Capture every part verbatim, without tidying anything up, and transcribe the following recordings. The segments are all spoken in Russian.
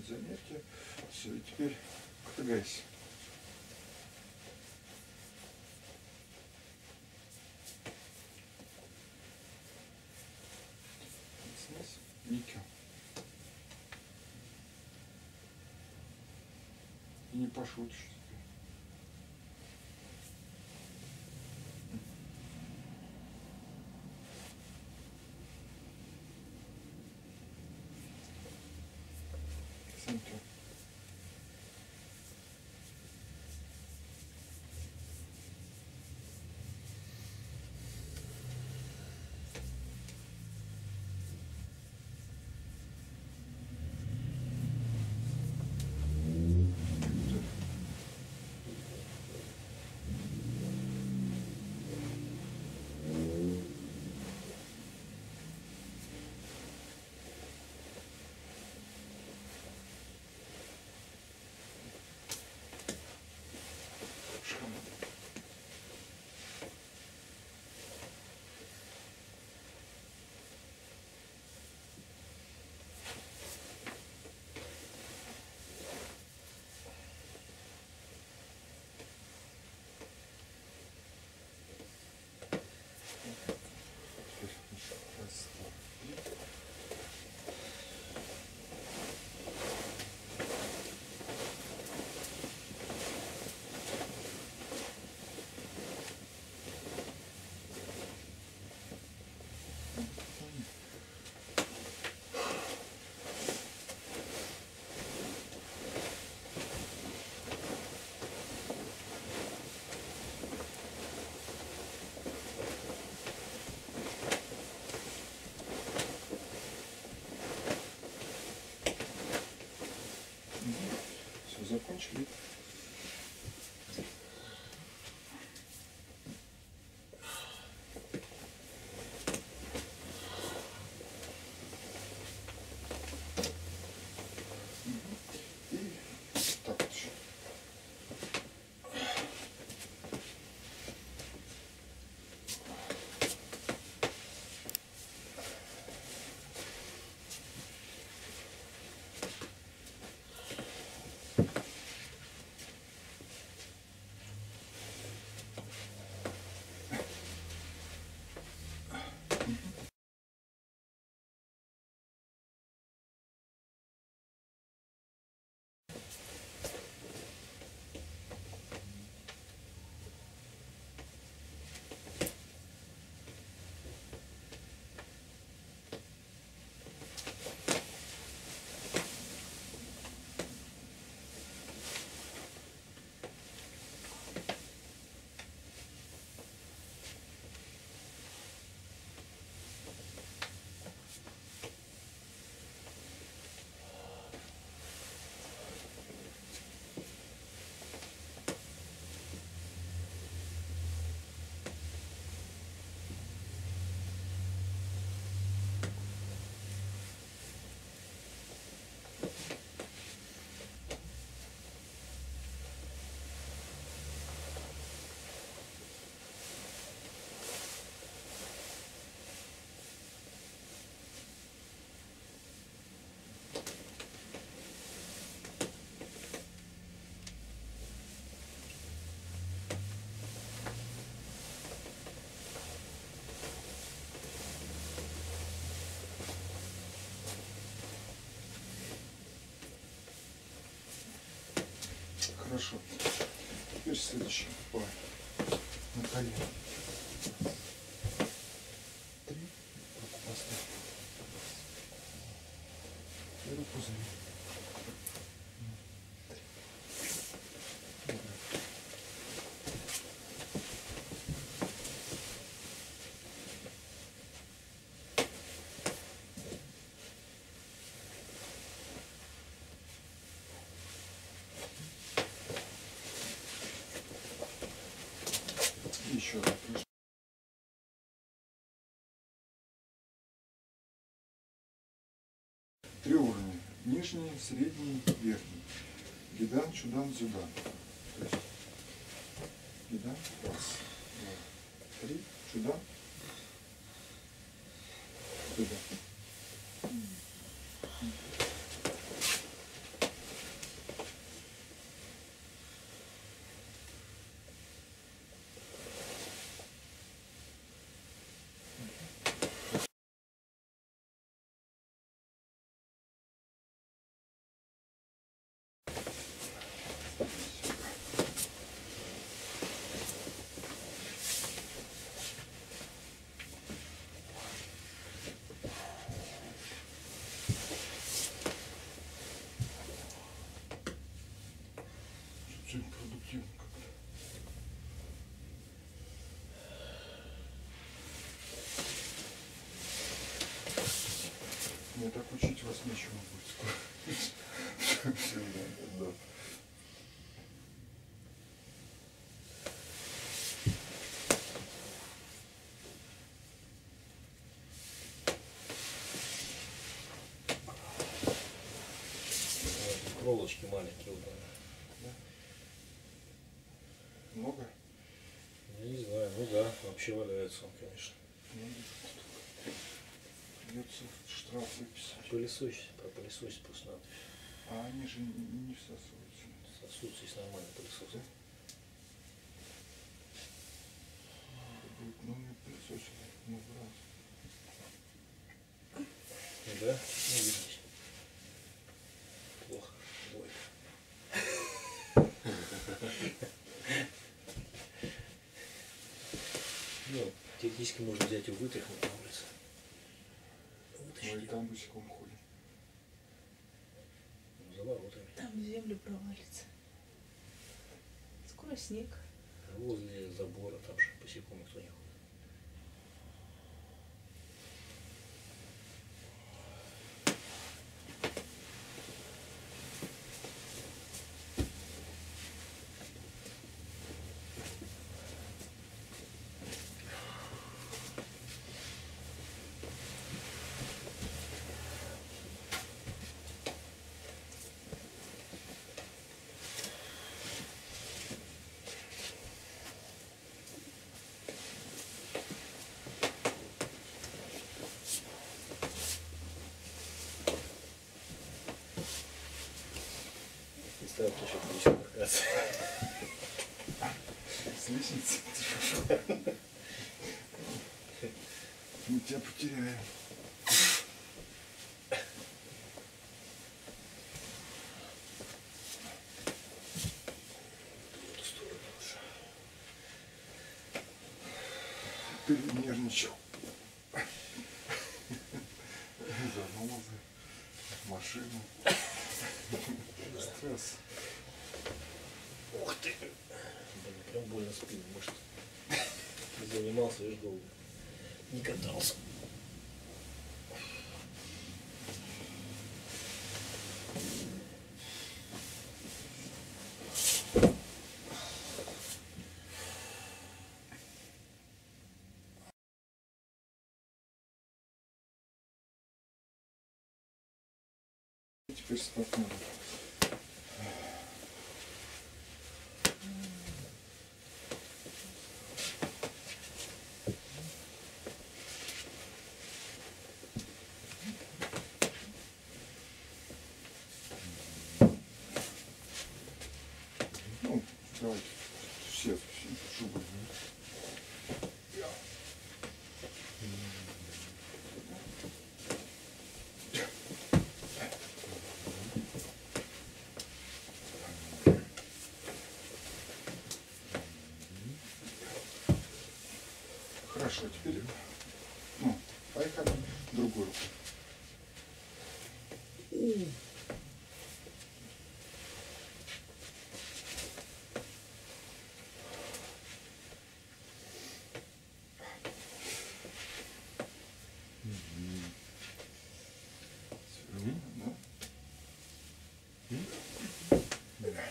Заметьте. Все, и теперь впрягайся. Снизу. Никё. И не пошутишь. Центр. Закончили. И так вот еще. Хорошо. Теперь следующий по на колено. Три. Руку поставь. И руку зови. Еще раз. Три уровня. Нижний, средний, верхний. Гидан, чудан, дзюдан. То есть гидан, раз, два, три, чудан, дзюдан. Мне так учить вас нечему будет. Всегда, да. Проволочки маленькие вот. Да? Много? Я не знаю, ну да, вообще валяется он, конечно. Придется штраф выписать. Пылесосить, пропылесосить просто надо. А они же не, не всасываются. Сосутся, если нормально пылесос. Да? Будет, ну не пылесосить, ну раз. Ну да, не видите. Плохо. Двойка. Ну, теоретически можно взять и вытряхнуть на улице. Мы и там босиком ходим. За воротами. Там в землю провалится. Скоро снег. Возле забора там же босиком никто не ходит. Представь, что сейчас будет спускаться. С лестницы? Мы тебя потеряем. Перенервничал. Занозы, машину. Стресс. Ух ты! Блин, прям больно спину, может. Не занимался, видишь, долго. Не катался. Теперь спокойно. Ну, давайте все, все шубы. Хорошо, теперь, ну, поехали другую руку. Сверху, да? Да.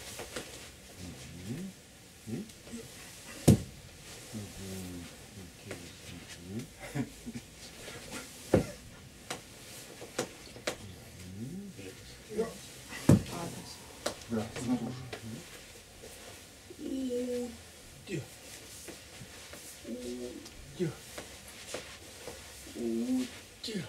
Адрес. Да, снаружи. Где? Где? Где?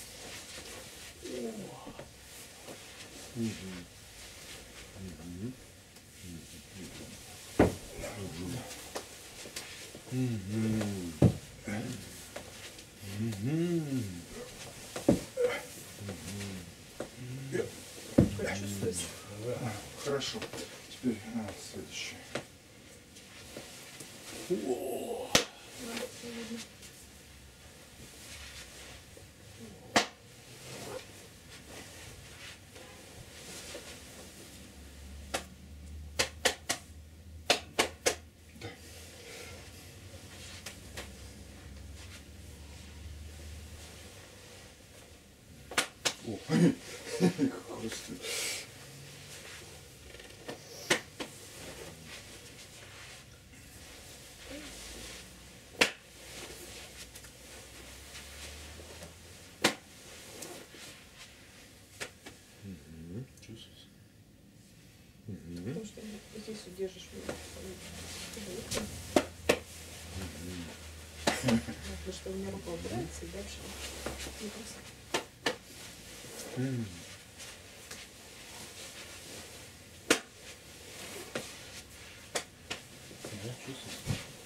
Почувствуйте. Хорошо. Теперь а, следующее. О! Да, всё видно. О, хрустит. Чувствуется? Потому что здесь удержишь меня. Потому что у меня рука убирается и дальше не просто. Да, чувствуется?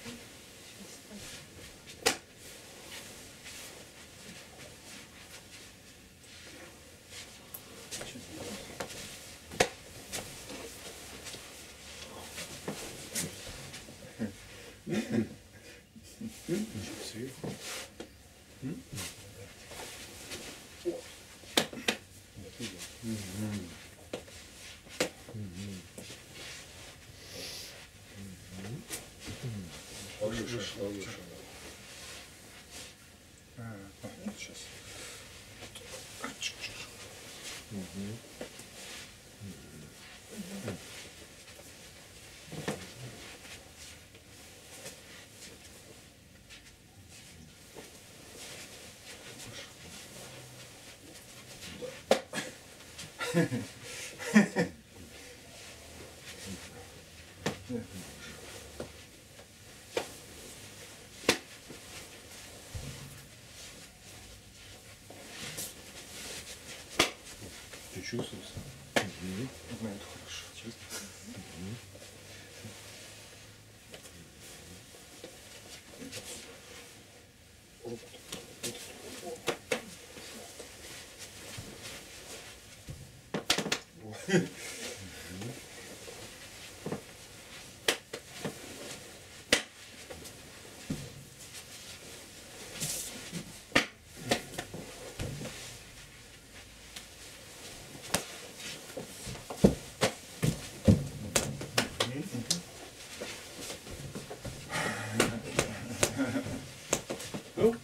Чуть сверху. Вот идет. Повыше, повыше. А, вот сейчас. Ты чувствуешь? Ну, это хорошо. Чувствуешь? Ну,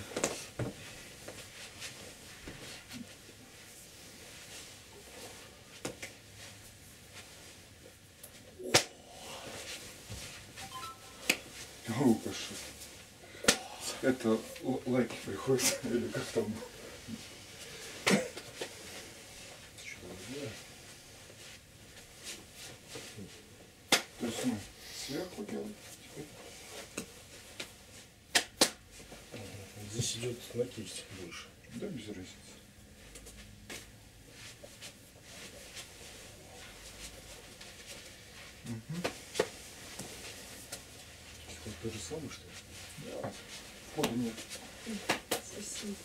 О, пошел. Это л- лайки приходят, или как там? что делаем? То есть мы сверху делаем. Здесь идет на кисть больше. Да, без разницы. Вот то же самое, что ли? Да. Входа нет. Спасибо.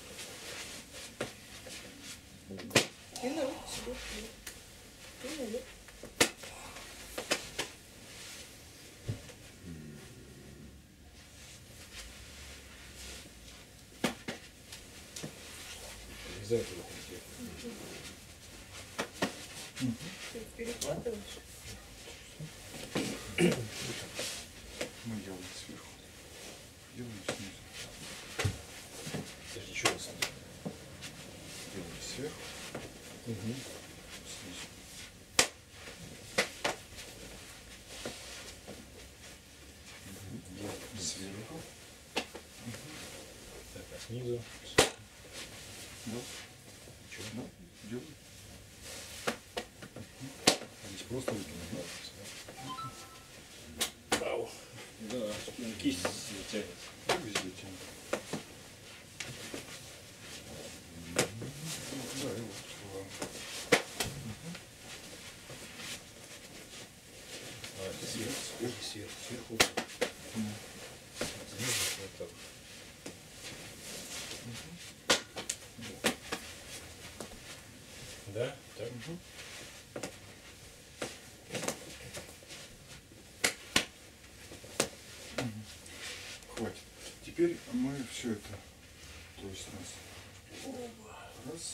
И на руку себе. И на руку. Из-за этого хотел. Ты перехватываешь. Мы делаем сверху. Делаем снизу. Подожди, что у нас? Делаем сверху, Угу. снизу. Делаем Сверху. Так, а снизу? Да. Что? Да. Делаем. Здесь просто руки накладываются, да? Ау. Да, кисть тянется. Да, везде тянем. Да, и вот. ладно. А, сверху, сверху, сверху, сверху. М. Снизу вот так. Да? Так. Мгм. Мгм. Хватит. Теперь мы все это, то есть нас раз,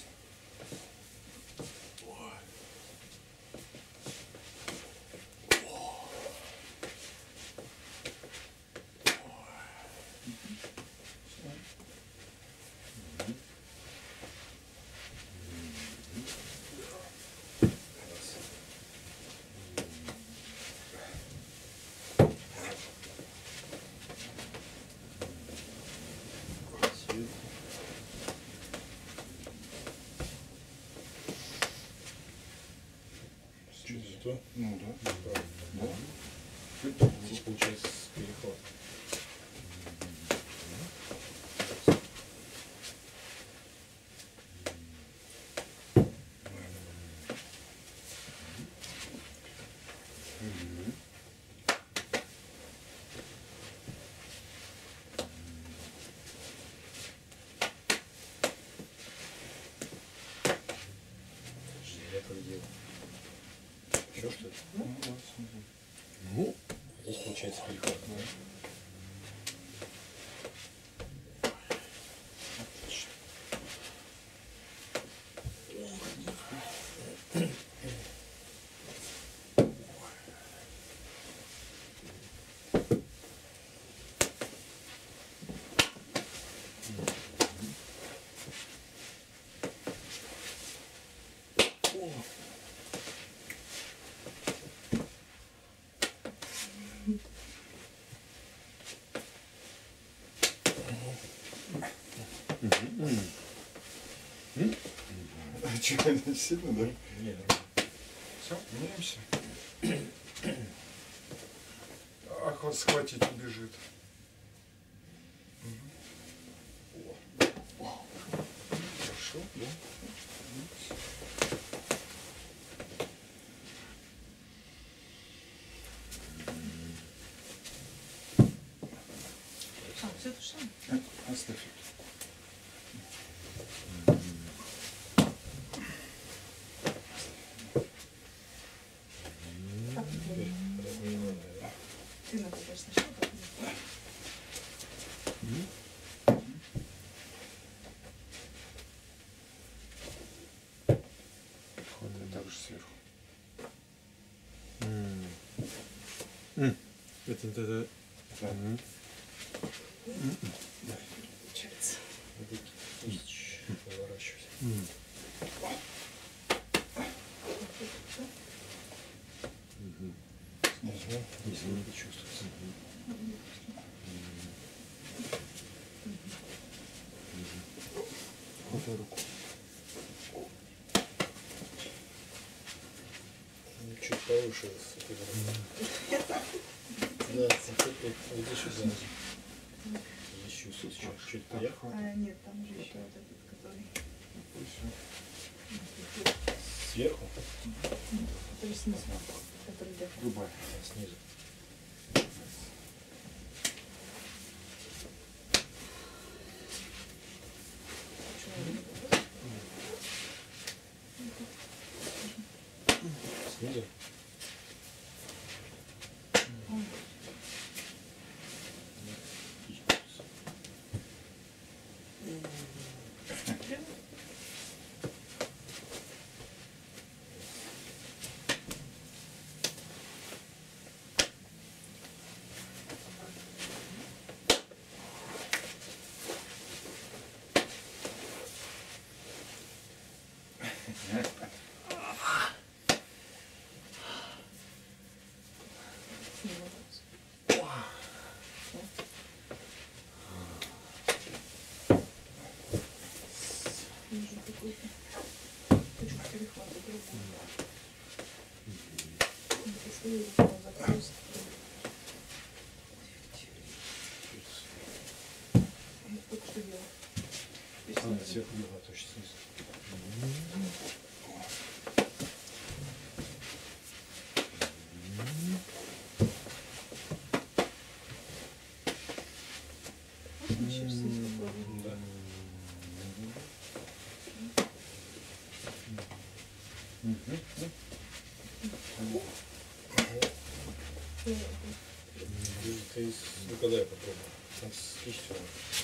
Что? Ну да. Правильно. Да. Здесь получается перехват. Мгм. Я так делал. Еще что ли? Ну да, смотри. Ну, здесь получается перехват. Да. Отлично. А что, не сильно, да? Не, Все, меняемся. Ах, вот схватить убежит. хорошо, да? А, все то же самое? А, оставь. Как ты Теперь делаешь? разминание, да? Ты например, сначала как делаешь? Хватай также сверху. Это, это, это. Да. Получается. Надо кисть наворачивать. Снизу. Если не чувствуется. Хватай руку. Ну, чуть повыше. Да, вот это вот здесь вот сзади. Здесь чувствуется чуть, чуть Так, вверх. хватай. А, нет, там же еще вот этот, который... И всё. Сверху, Который снизу. Который держит. Любая. а снизу. Почему я не буду? Снизу. Кисть чувствуется. Прям? Не могу. Вижу какой-то. Хочу перехватить другую. Если я его закрою, я только что делала. Теперь А, снизу. сверху легла, точно снизу. Можно еще снизу попробовать? Да. Ну, Ты, ты с- ну когда я попробую? Там с кистью.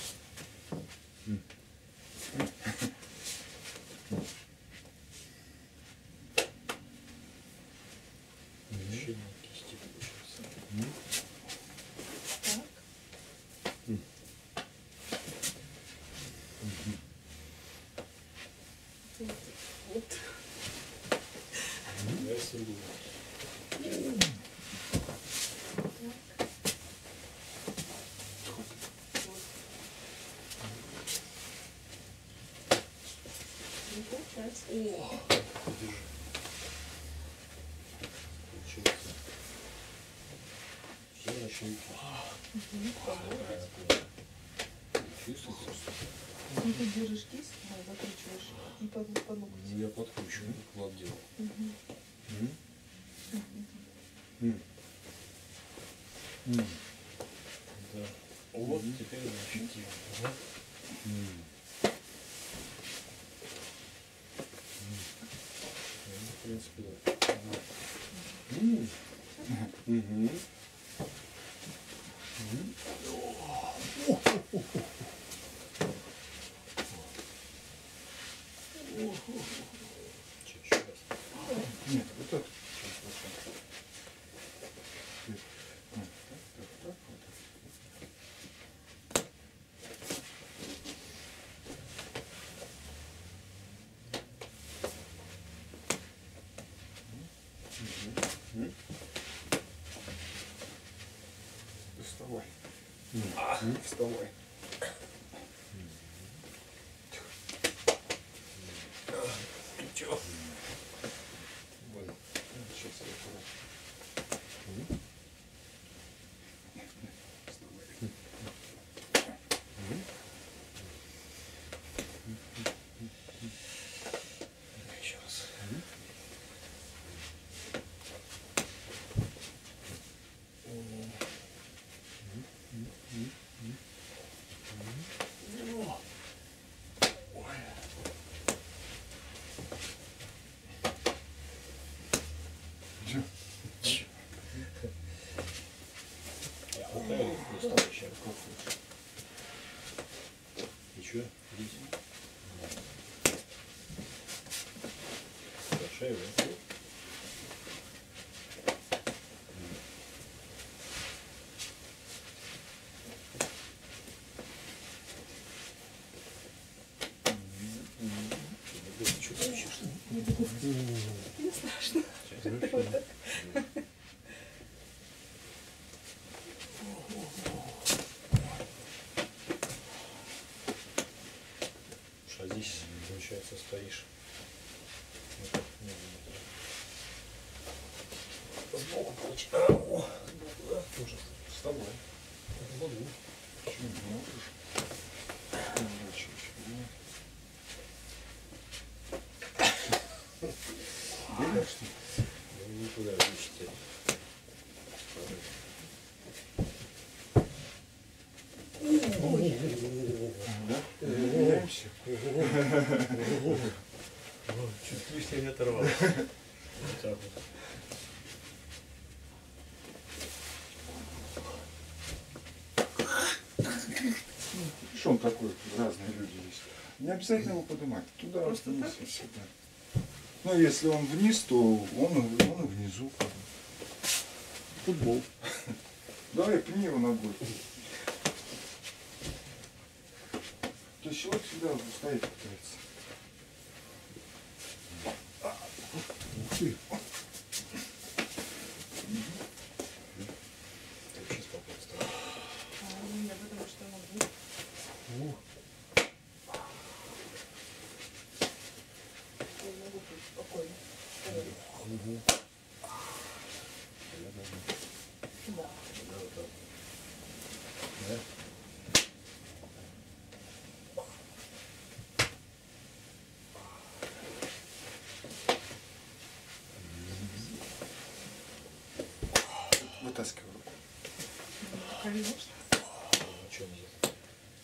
Ощущение кисти получается. так. Вот. Вот. Я сильно. Не получается. Держи. Чуть-чуть. Угу. Правильно понял. Чувствуется? Ну, ты держишь кисть, да, закручиваешь и под, под ноготь. Ну, я подкручиваю, клад делал. Угу. М? Угу. М. М. Да. Вот, Мгм. теперь она ощутима. Ага. М. Ну, в принципе, да. М. Мгм. М. Чуть еще раз. Нет, вот так. Сейчас, сейчас. Так, так, так, вот так. Мгм. М. Вставай. М. Вставай. Чё? Больно. Сейчас я аккуратно. М. Вставай. М. Еще раз. М. Чё? Чё? Я хватаю просто еще. И что? Здесь? Шею, да? Что случилось? Не страшно. Сейчас. А здесь, получается, стоишь. Вот так, не знаю. Сбоку получается. А, о, да, тоже. Вставай. Могу. Чё, не можешь? Поворачивайся, понимаешь? Больно, что ли? Ну, никуда вычите. Да? Меняемся? Чуть лишнее не оторвал. Вот так вот. Видишь, он такой, разные люди есть. Не обязательно его поднимать. Туда, Просто вниз, так? и сюда. Ну, если он вниз, то он, он и внизу. Футбол. Давай, пни его ногой. То есть человек всегда стоит пытается. Ух ты. Вообще спокойно стало. А, нет, потому что могу. Я могу быть спокойно. Угу. Да. Да, вот так. Да? Вытаскивай руку. Конечно. А что нет?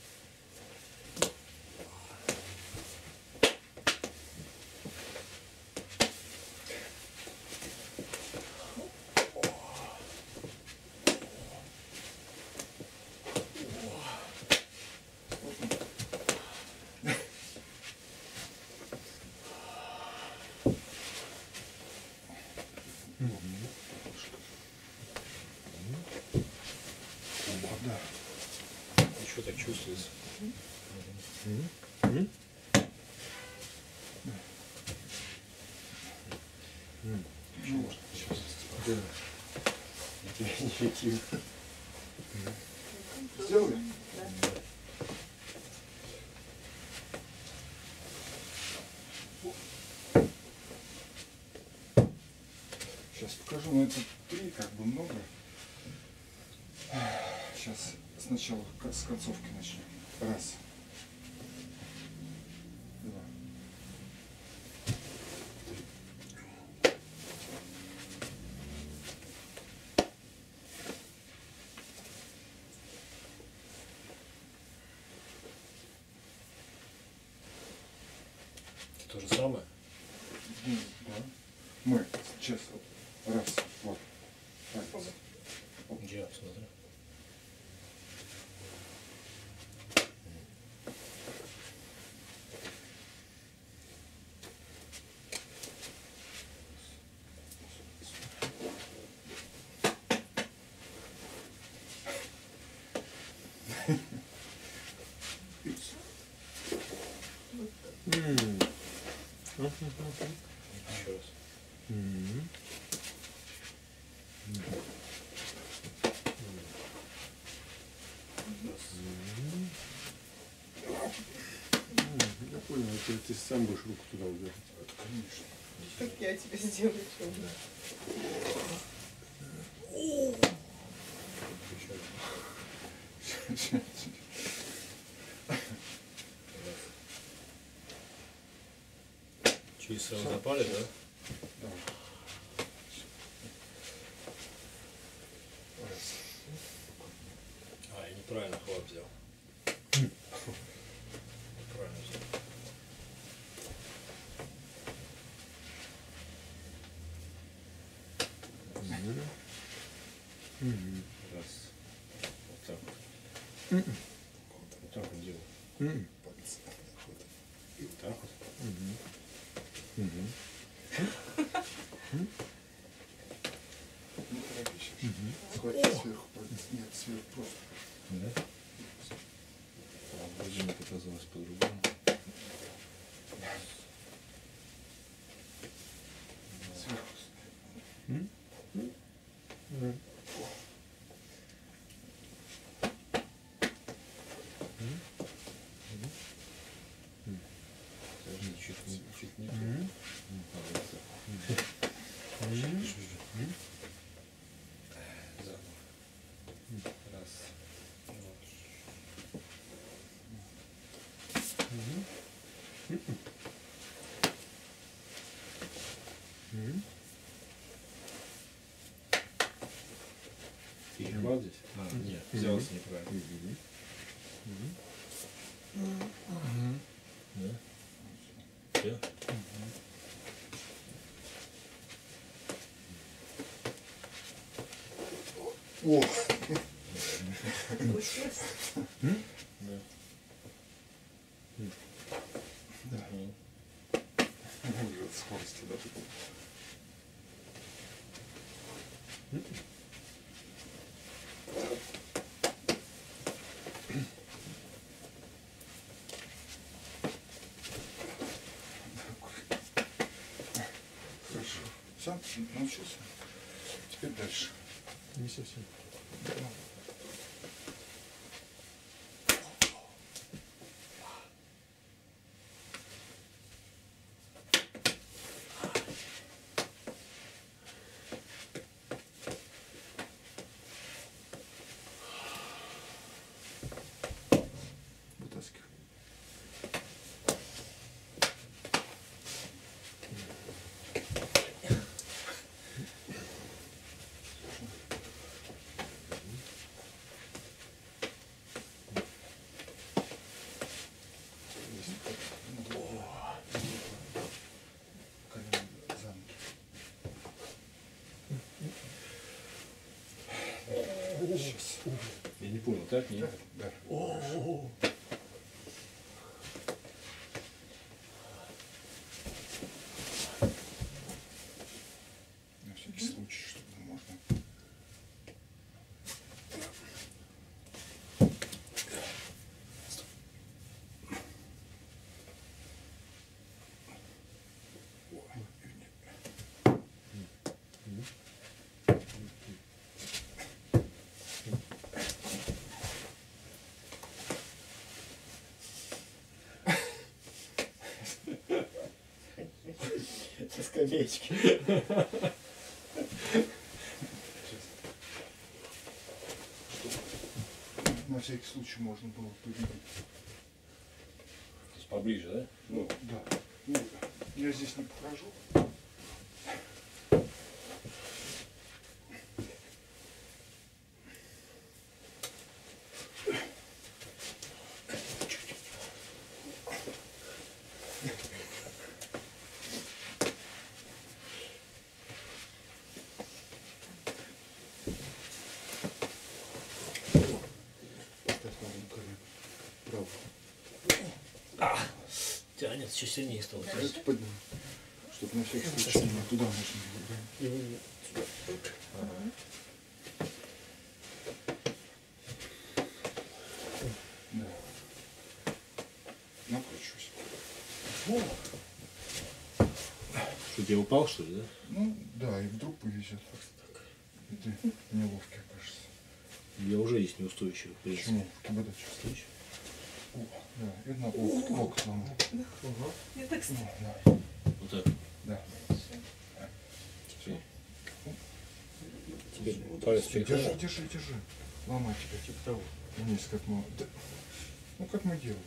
Да. И что так чувствуется? Ну, вот, сейчас. Спокойно. Я тебя не фитил. Сделали? Да. Сейчас покажу, но это три, как бы много. Сейчас сначала к- с концовки начнем. Раз. Два. То же самое? Ну, да. Мы сейчас. Раз. Вот. Палец. Я смотрю. Еще раз. Я понял, это ты сам будешь руку туда убирать. Это, конечно. Как я тебе сделаю темно. Через сразу запали, да? Да. Раз. А, я неправильно хват взял. Правильно взял. Раз. Вот так вот. Вот так вот делал. Палец. Вот так вот. Не торопись. Схвати сверху палец. Нет, сверху просто. Да? А вроде мне показалось по-другому. Сверху. Даже чуть не, чуть не. Раз. Перехват здесь? А, нет, взялся неправильно. Да? Все? О! Получилось? Да. Да. Мгм. Уже от скорости, да? Хорошо. Все, научился. Теперь дальше. Не совсем. Вытаскивай. Колено за ноги. Сейчас. Я не понял, так? Нет? Да. На всякий случай, чтобы можно. Со скамеечки. Что? всякий случай можно было победить. То есть поближе, да? Ну, да. Ну, я здесь не покажу. Право. А, тянет, еще сильнее стало. Это подниму. Чтобы на всякий случай не туда можно было. И вы сюда. Да. Накручиваюсь. Что, я упал, что ли, да? Ну, да, и вдруг повезет. Это неловкий, кажется. Я уже есть неустойчивый. в принципе. Почему? В КБД чувствуешь? О, да, и на локоть, локоть сломал. Ага. Я так Ну, да, Вот так. да. Теперь. Теперь палец Держи, перехожу. держи, держи. Ломай тебя, типа того. Вниз, как мы... Да. Ну, как мы делаем.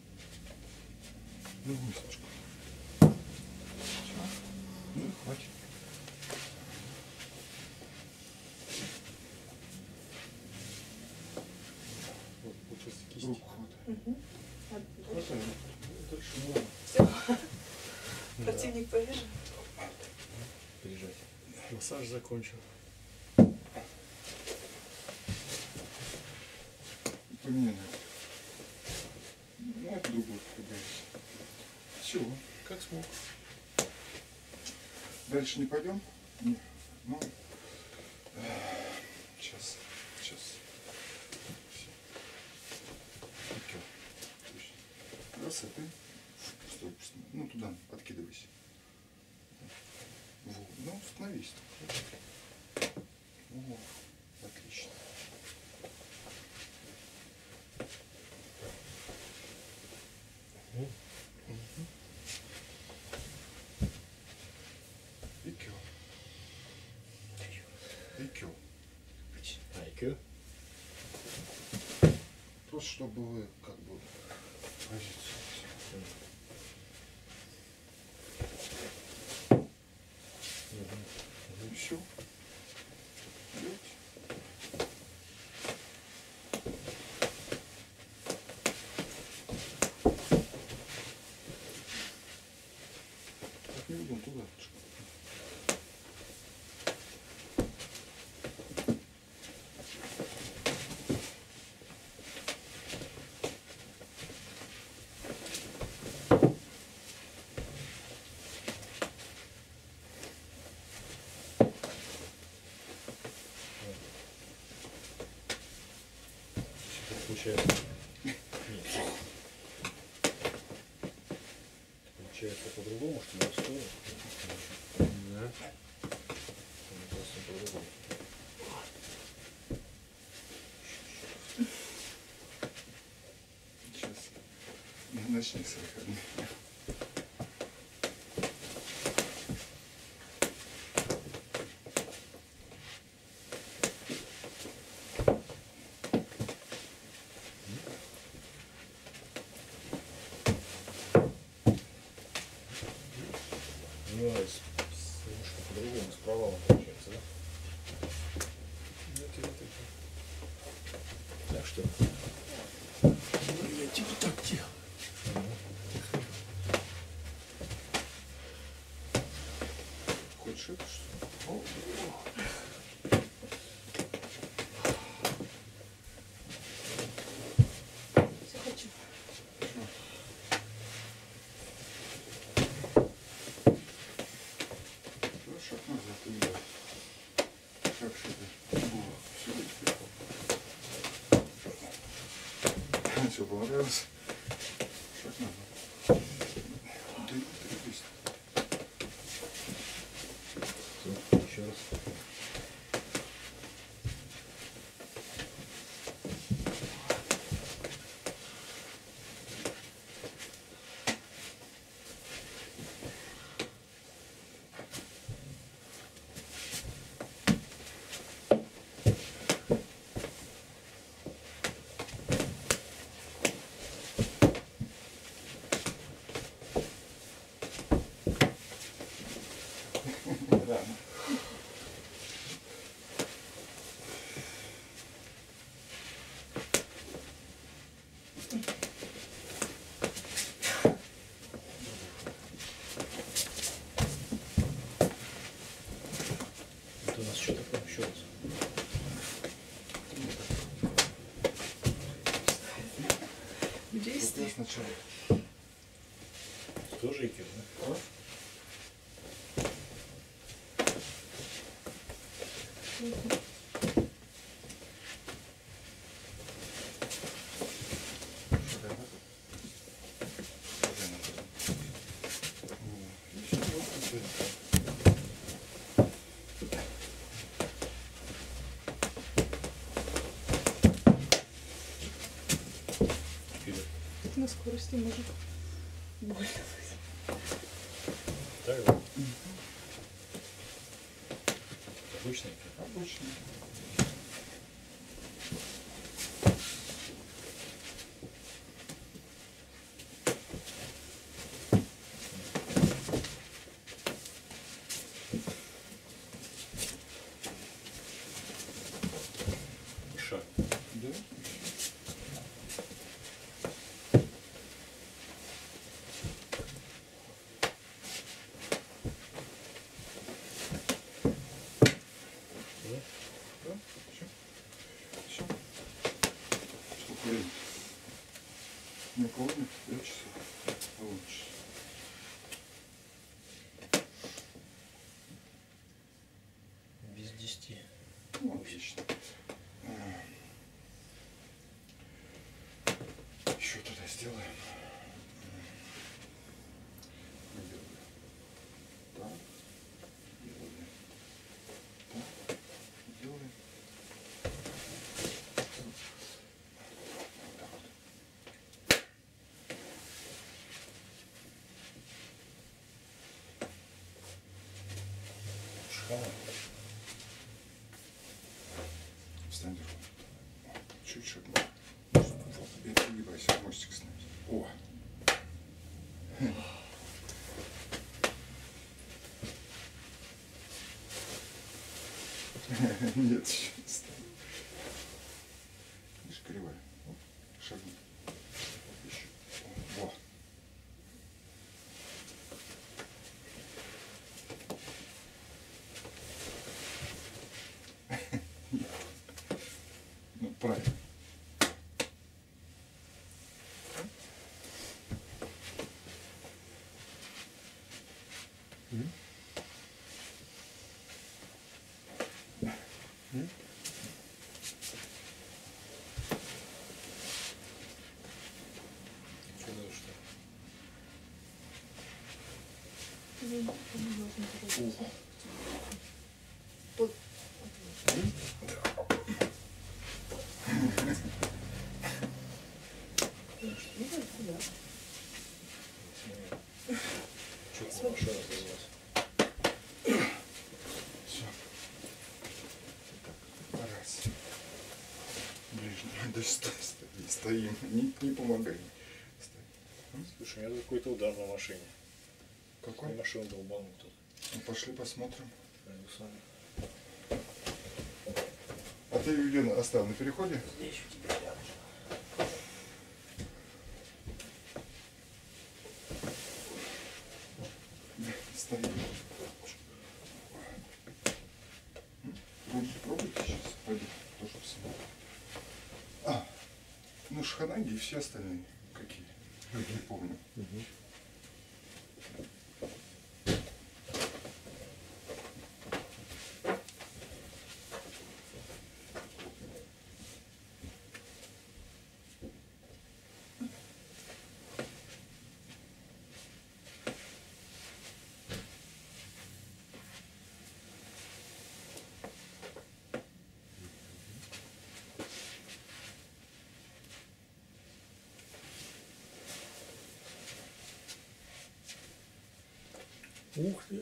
Ну, мыслочку. Все. Ну, и хватит. Руку хватай. Угу. Хватай. Дальше можно. Все. Противник повижен. Пережать. Массаж закончен. Поменяй. Ну, это другой КБС. Все. Как смог. Дальше не пойдем? Не. Ну, сейчас, сейчас. Окей. Раз, а ты стой, ну туда, откидывайся. Вот. Ну, становись. О, отлично. Икё. Икё. Айкё. Просто чтобы вы как бы позицию. И все. Так не идем туда. Получается. Нет. Получается по-другому, что ли, в сторону? Да. Просто по-другому. Сейчас. Начни с выходных. Ну, с, с, немножко по-другому, с провалом получается, да? Это, это, это. Так что. Ну, я типа так делал. Хочешь это что ли? О, Все хочу. да, шаг назад и да. Шаг сюда. Все, все понравилось. Шаг назад. Да не торопись. Всё, еще раз. Что? Тоже икер, да? А? Что там это? Что там это? О, еще вот это. Вперед. На скорости может больно. Так, да? Обычный икер. Обычно. Шаг. Да? Да? Да? Все. Все. Сколько времени? Никого нет? Пять часов. Лучше. Без десяти. Ну, отлично. Еще туда сделаем. Делаем. Так. Делаем. Так. Делаем. Вот так вот. Шхана. Встань ровно. Чуть шагнул. Вот. И перегибайся, мостик снять. О! Нет, еще не стал. Видишь, кривая. Вот. Шагни. Еще. Во. Ну, правильно. Что дальше-то? Ну, не должен торопиться. Тут. Ну, вот куда? Что-то машина завелась. Все. Так, раз. Ближе. Да стой, стой, стоим. Не, не помогай. Стой. Слушай, у меня тут какой-то удар на машине. Какой? На машину долбанул кто-то. Ну, пошли посмотрим. Пойду сам. А ты, Елена, оставил на переходе? Здесь у тебя рядом. Стоим. Пробуйте, пробуйте сейчас. Пойду тоже посмотрю. А, ну шханаги и все остальные. Какие? Не помню. Ух ты.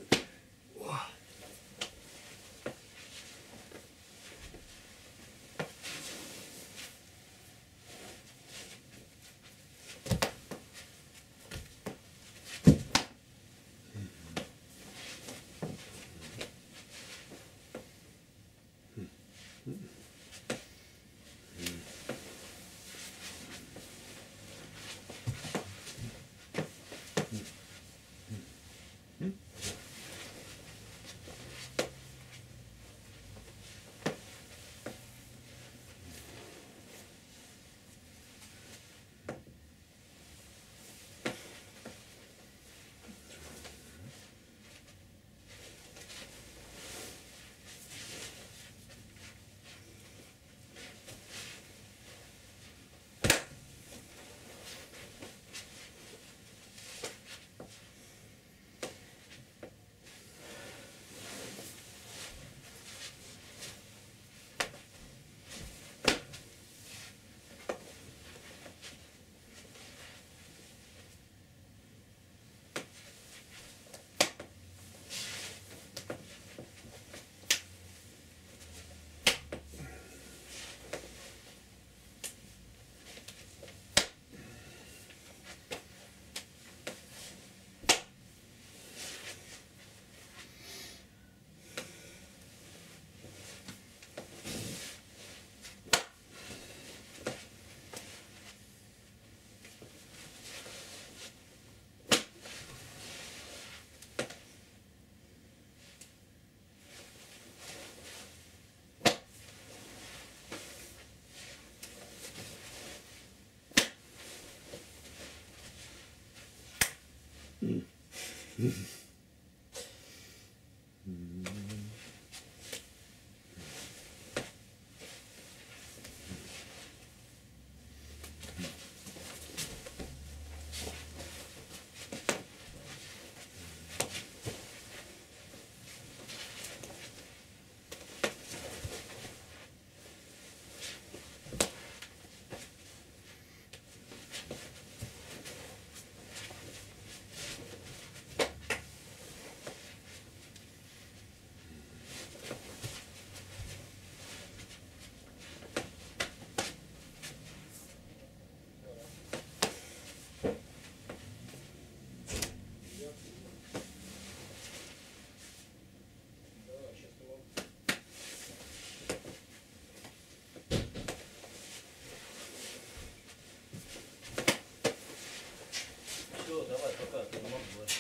Все, давай, пока, ты не могу больше.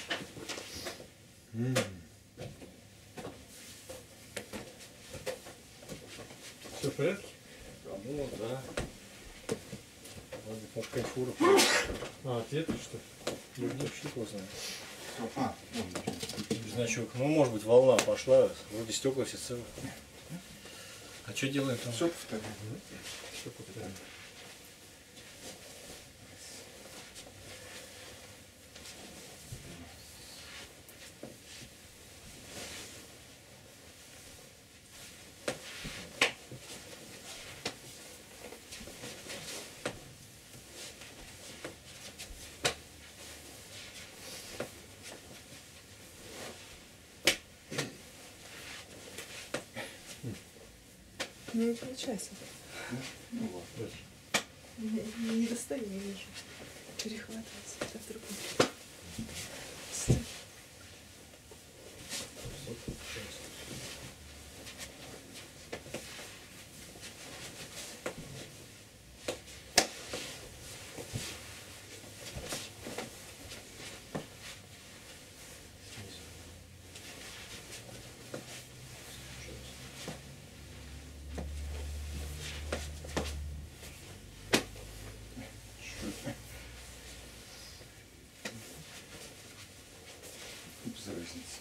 Все в порядке? Ну да. Ладно, может, конфура. А, ты это что? Ну, не фиг его знает. А, вон, ничего. Значок, ну может быть волна пошла, вроде стекла все целые. А что делаем там? Все повторяем. Все повторяем. Ну, не получается. Ну ладно. Не, не достаю, я вижу. Перехватывается. Так в другую. Стой. Без разницы.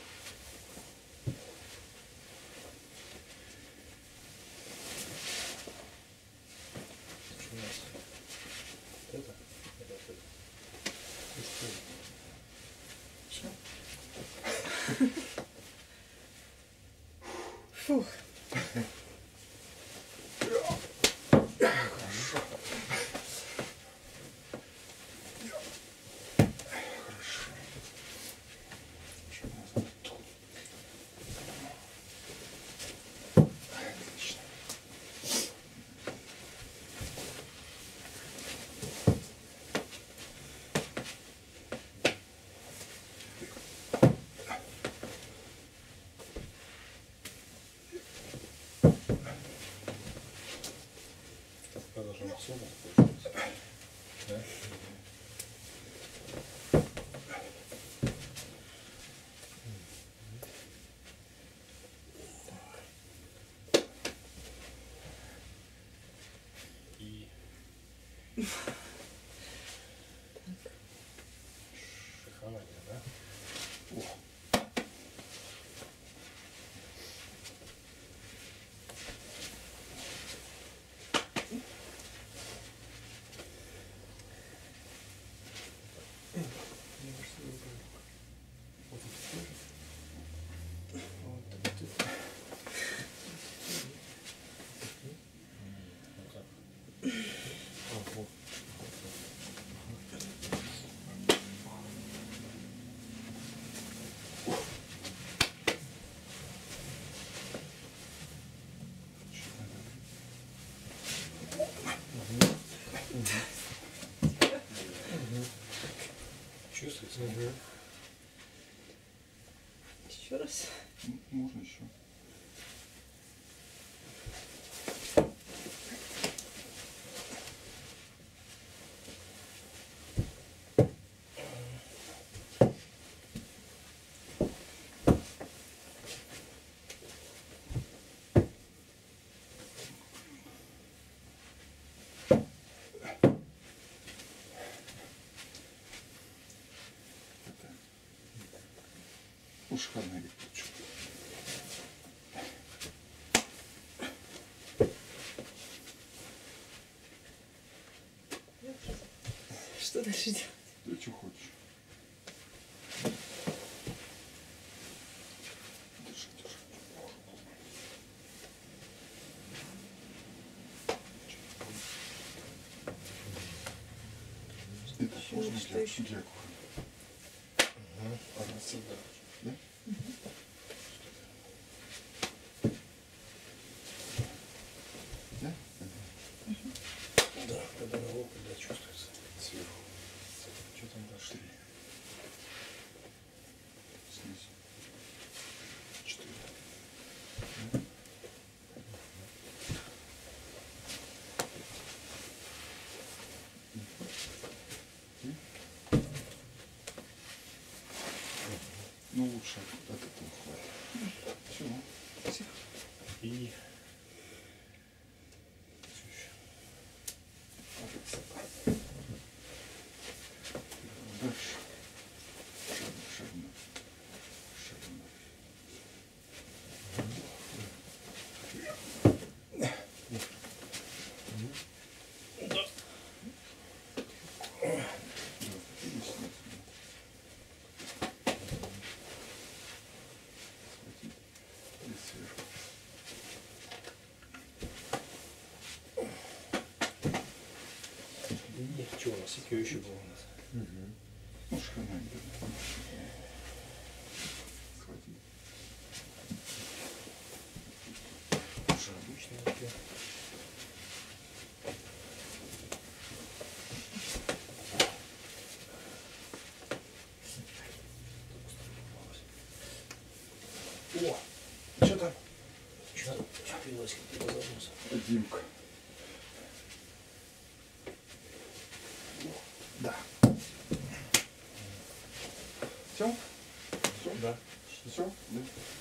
Что у нас? Это? Это что? Все. Фух. Отлично. Продолжим отсюда, получается. Да? И шифонадия, да? О, Чувствуется? Еще раз. ну, можно еще. Уж хана и кучу. Что дальше делать? Ты что хочешь? Держи, держи. Это Еще можно что для еще? для кухни. Она Всегда. да? Да? Да, когда на лоб, когда чувствуется. Сверху. Что там дальше? Три. Снизу. Четыре. Ну лучше от этого хватит. Все. Тихо. И Дальше. Шагну, шагну. Шагну. да. Да, и снизу. Схватить. И сверху. И что у нас? И еще было у нас? Ну, шхана где-то. Схватить. Уже обычно вообще. О! Что там? Что там? Чепилась, как ты загнулся. Димка. Да. Все? Все? Да. Все? Да?